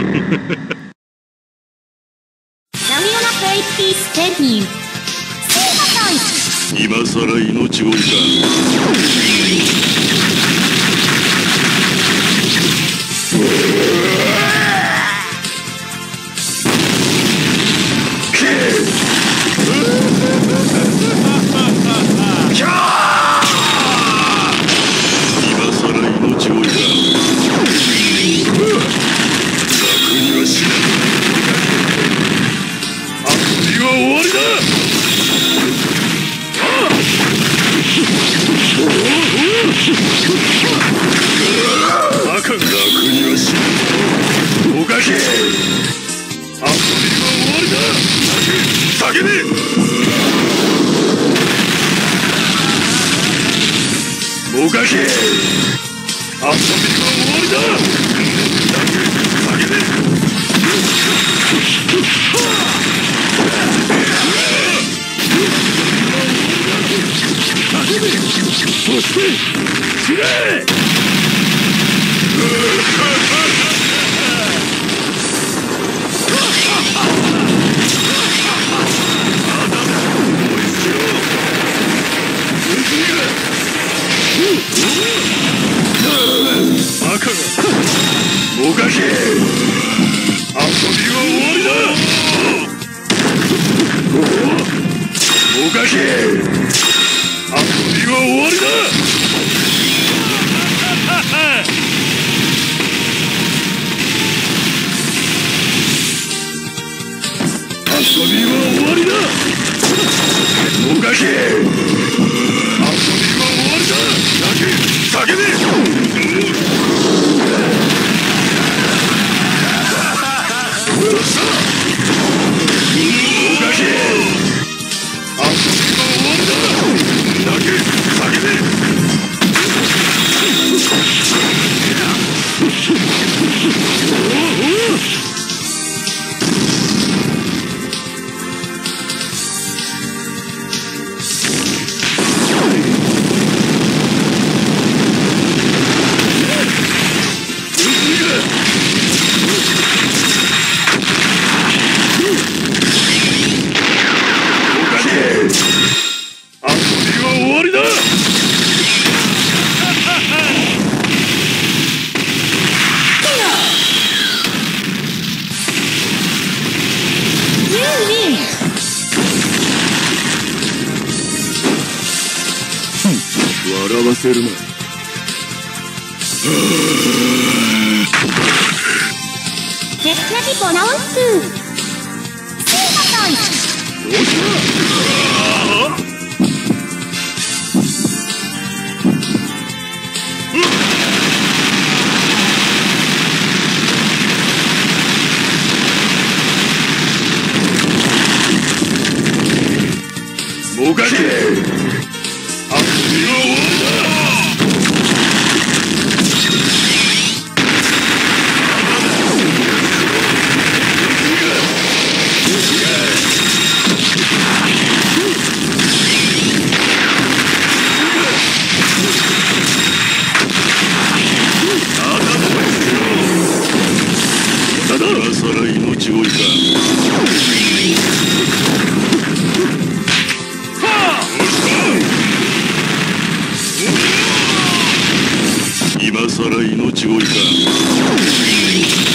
HP standing. 今さら命乞いか。今さら命乞いか。楽にはしない。遊びは終わりだ。バカ楽にはしない。おかしい。遊びは終わりだ。叫べ。おかしい。遊びは終わりだ。叫べ。そして死ね。バカがおかしい。遊びは終わりだ。おかしい。遊びは終わりだ。遊びは終わりだ。おかしい。遊びは終わりだ。叫べ。おかしい。遊びは終わりだ。叫べ。笑わせるな。 絶対ボナウンス。 どうした。おかしい。遊びは終わりだ。今さら命乞いか。今さら命乞いか。